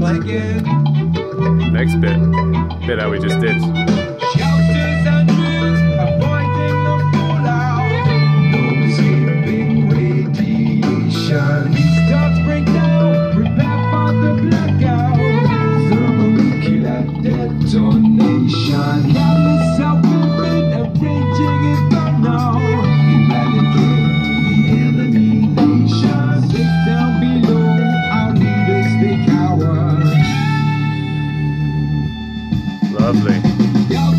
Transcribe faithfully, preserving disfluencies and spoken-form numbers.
like it. Next bit. Bit how we just did. Shout